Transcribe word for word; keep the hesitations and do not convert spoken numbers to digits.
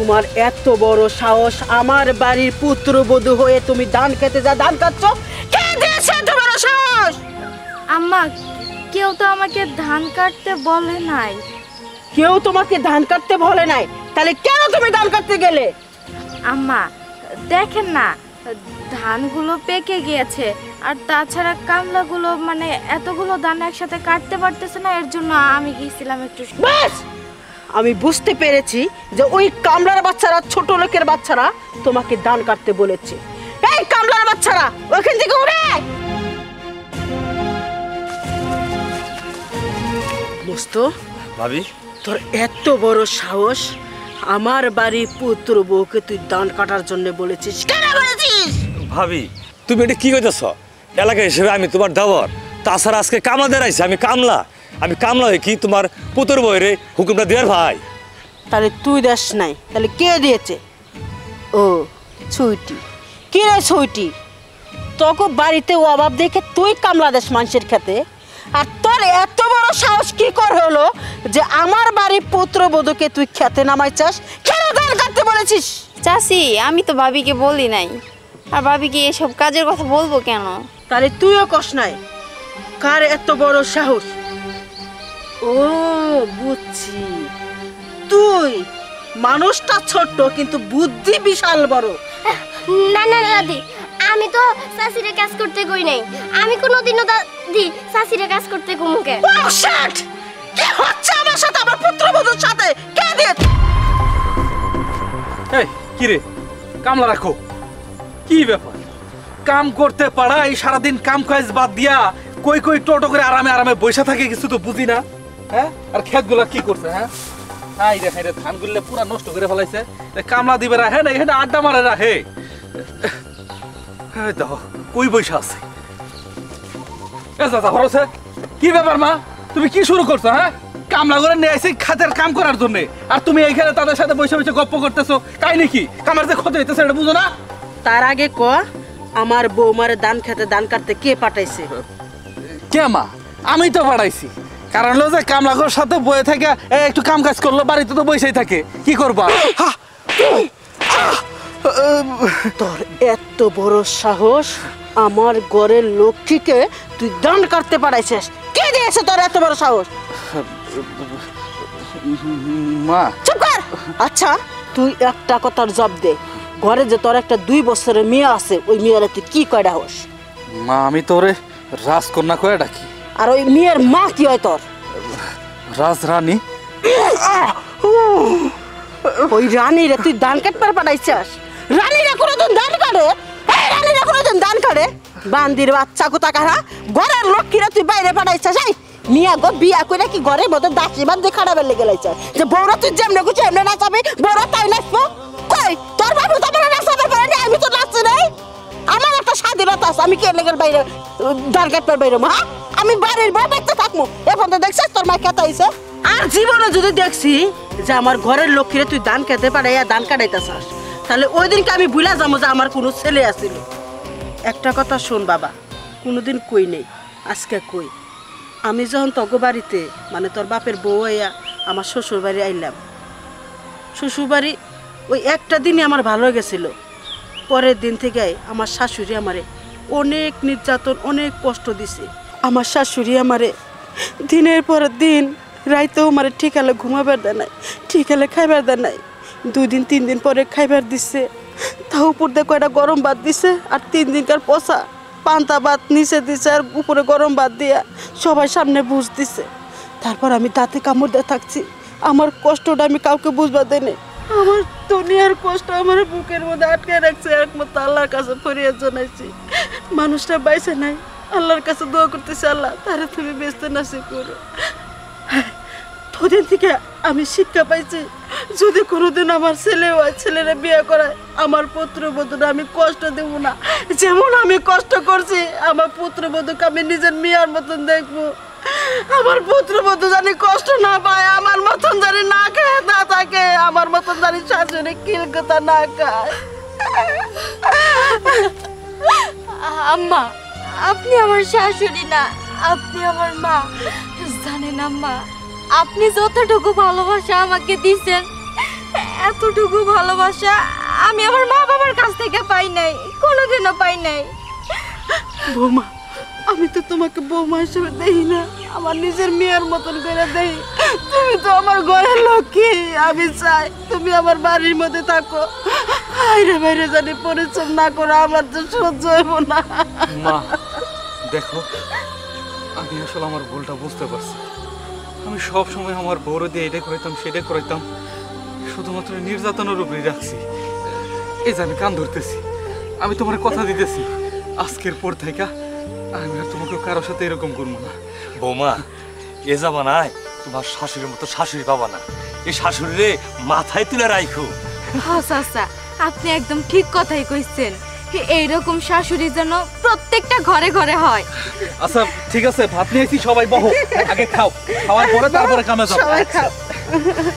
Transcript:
তোমার এত বড় সাহস, আমার বাড়ির পুত্রবধূ হয়ে তুমি ধান খেতে যা ধান খাচ্ছ? কে দিয়েছে তোমার সাহস? আম্মা, কেউ তো আমাকে ধান কাটতে বলে নাই। কেউ তোমাকে ধান কাটতে বলে নাই? তাহলে কেন তুমি ধান কাটতে গেলে? আম্মা দেখেন না, ধানগুলো পেকে গিয়েছে, আর তাছাড়া কামলাগুলো মানে এতগুলো ধান একসাথে কাটতে পারতেছে না, এর জন্য আমি গিয়েছিলাম একটু। বাস, আমি বুঝতে পেরেছি যে ওই কামলার বাচ্চারা, ছোট লোকের বাচ্চারা তোমাকে ধান কাটতে বলেছে। এই কামলার বাচ্চারা ওখান থেকে উড়ে আয়। দোস্ত, ভাবি তোর এত বড় সাহস, আমার বাড়ির পুত্র বউকে তুই ধান কাটার জন্য বলেছিস? কেন বলেছিস? ভাবি তুমি এটা কি কইতেছ? এলাকা হিসেবে আমি তোমার দেওয়ার, তাছাড়া আজকে কামলা দাঁড়াইছে, আমি কামলা আমি কামলা হয়ে কি তোমার পুত্র বউরে হুকুমটা দেওয়ার ভাই? তাহলে তুই দেশ নাই, তাহলে কে দিয়েছে? ও ছুইটি। কি রে ছুইটি, তোকে বাড়িতে অভাব দেখে তুই কামলা দেশ মানুষের খেতে, আর তোর এত বড় সাহস কি করে হলো যে আমার বাড়ির পুত্রবধূকে তুই খেতে নামাইছাস? কেন ধান কাটতে বলেছিস? চাচি, আমি তো ভাবিকে বলি নাই, আর ভাবিকে এসব কাজের কথা বলবো কেন? তাহলে তুইও কস নাই, কার এত বড় সাহস? ও বুঝছি, তুই মানুষটা ছোট্ট কিন্তু বুদ্ধি বিশাল বড়। না না দাদি, আমি তো চাচিরে কাজ করতে কই নাই। আমি কোনোদিনও দাদি চাচিরে কাজ করতে কমুকে। ও শিট, কি হচ্ছে আমার সাথে, আমার পুত্রবধূর সাথে? কে দিয়েছে? এই কি রে, কামলা রাখো, কি ব্যাপার? কাম করতে পারা, এই সারাদিন কাম কাজ বাদ দিয়া কই কই টোটো করে আরামে আরামে বসে থাকে, কিছু তো বুঝি না। হ্যাঁ, আর ক্ষেতগুলা কি করছে? হ্যাঁ, আই রে হাই রে, ধানগুলো পুরা নষ্ট করে ফেলাইছে। কামলা দিবে রাহে না, এখানে আড্ডা মারে রাহে। হ্যাঁ দেখো কই বৈশা আছে। এ দাদা হরছে, কি ব্যাপার মা, তুমি কি শুরু করছো? হ্যাঁ, কামলা করে নিয়ে আসি খাতের কাম করার জন্য, আর তুমি এইখানে তাদের সাথে বসে বসে গপ্প করতেছো, তাই নাকি? কামার যে ক্ষতি হইতেছে এটা বুঝো না? তার আগে ক, আমার বৌমারে ধান খেতে ধান কাটতে কে পাঠাইছে? কে মা? আমি তো পাঠাইছি। কারণ হলো যে কামলাগর সাথে বয়ে থেকে একটু কাম কাজ করলো, বাড়িতে তো বসেই থাকে, কি করবা? তোর এত বড় সাহস, আমার ঘরের লক্ষ্মীকে তুই ধান কাটতে পাঠাইছিস? কে দিয়েছে তোর এত বড় সাহস? মা চুপ কর। আচ্ছা, তুই একটা কথার জবাব দে, ঘরে যে তোর একটা দুই বছরের মেয়ে আছে, ওই মেয়ের তুই কি কয়টা হোস? মা আমি তোরে রাজকন্যা কয়ে ডাকি। আর ওই মেয়ের মা কি হয় তোর? রাজরানী। ওই রানীরে তুই ধান কাটতে পাঠাইছিস? রানীরা কোনোদিন ধান কাটে? এই রানীরা কোনোদিন ধান কাটে? বান্দির বাচ্চা কোথাকারা, ঘরের লক্ষ্মীরা তুই বাইরে পাঠাইছিস? এই মিয়া গো, বিয়া করে কি ঘরের মধ্যে দাসী বান্ধে খারাপের লেগে লাইছে যে বউরা তুই যেমনে গুছি এমনি নাচাবি, বউরা তাই নাচবো? কই তোর বাবু তো আমার নাচাবে পারে না, আমি তো নাচছি নাই। আমার একটা স্বাধীনতা আছে, আমি কে লেগের বাইরে ধান কাটবার বাইরে? মা, আমি বাড়ির বউ দেখতে থাকবো। এখন তো দেখছিস তোর মা খেতাইছে। আর জীবনে যদি দেখছি যে আমার ঘরের লক্ষ্মীরে তুই ধান খেতে পারাইয়া ধান কাটাইতেছাস, তাহলে ওই দিনকে আমি ভুলা যাবো যে আমার কোনো ছেলে আছিল। একটা কথা শোন বাবা, কোনোদিন কই নেই, আজকে কই। আমি যখন তগো বাড়িতে মানে তোর বাপের বউ হইয়া আমার শ্বশুর বাড়ি আইলাম, শ্বশুর বাড়ি ওই একটা দিনই আমার ভালো গেছিল। পরের দিন থেকে আমার শাশুড়ি আমারে অনেক নির্যাতন, অনেক কষ্ট দিছে। আমার শাশুড়ি আমারে দিনের পর দিন রাইতেও আমারে ঠিক হলে ঘুমাবার দেয় নাই, ঠিক হলে খাইবার দেয় নাই। দুই দিন তিন দিন পরে খাইবার দিছে, তাও উপর দিয়ে কয়টা গরম ভাত দিছে, আর তিন দিনকার পচা পান্তা ভাত নিচে দিছে, আর উপরে গরম ভাত দিয়া সবাই সামনে বুঝ দিছে। তারপর আমি দাঁতে কামড় দিয়ে থাকছি, আমার কষ্টটা আমি কাউকে বুঝবার দেয় নাই। আমার দুনিয়ার কষ্ট আমার বুকের মধ্যে আটকে রাখছে, একমাত্র আল্লাহর কাছে ফরিয়াদ জানাইছি। মানুষটা বাইসে নাই, আল্লাহর কাছে দোয়া করতেছি, আল্লাহ তারে তুমি বেঁচতে নাসিব করো। তোদের থেকে আমি শিক্ষা পাইছি, যদি কোনোদিন আমার ছেলে হয়, ছেলেরা বিয়ে করায়, আমার পুত্রবধূরা আমি কষ্ট দেব না। যেমন আমি কষ্ট করছি, আমার পুত্রবধূকে আমি নিজের মেয়ের মতন দেখবো। আমার পুত্রবধূ জানি কষ্ট না পায়, আমার মতন জানি না খায় না থাকে, আমার মতন জানি শাশুড়ি কিলকতা না খায়। আম্মা, আপনি আমার শাশুড়ি না, আপনি আমার মা। জানেন আম্মা, আপনি যতটুকু ভালোবাসা আমাকে দিচ্ছেন, এতটুকু ভালোবাসা আমি আমার মা বাবার কাছ থেকে পাই নাই, কোনোদিনও পাই নাই। বৌমা, আমি তো তোমাকে বৌমা হিসেবে দেখি না, আমার নিজের মেয়ের মতন করে দেখি। তুমি তো আমার ঘরের লক্ষ্মী। আমি চাই তুমি আমার বাড়ির মধ্যে থাকো, বাইরে বাইরে জানি পরিশ্রম না করে আমার তো সহ্য হইব না। মা দেখো, আমি আসলে আমার ভুলটা বুঝতে পারছি। আমি সব সময় আমার বউরে দিয়ে এটা করাইতাম সেটা করাইতাম, শুধুমাত্র নির্যাতনের উপরেই রাখছি। এই যে আমি কান ধরতেছি, আমি তোমার কথা দিতেছি, আজকের পর থেকে আমি আর তোমাকে কারোর সাথে এরকম করবো না। বৌমা, এ যাবা নাই তোমার শাশুড়ির মতো শাশুড়ি পাবা না। এই শাশুড়িরে মাথায় তুলে রাখো। হ্যাঁ চাচা, আপনি একদম ঠিক কথাই কইছেন। এইরকম শাশুড়ি যেন প্রত্যেকটা ঘরে ঘরে হয়। আচ্ছা ঠিক আছে, ভাত নিয়েছি, সবাই বহো, আগে খাও, খাওয়ার পরে তারপরে কামে যাও। সবাই খাও।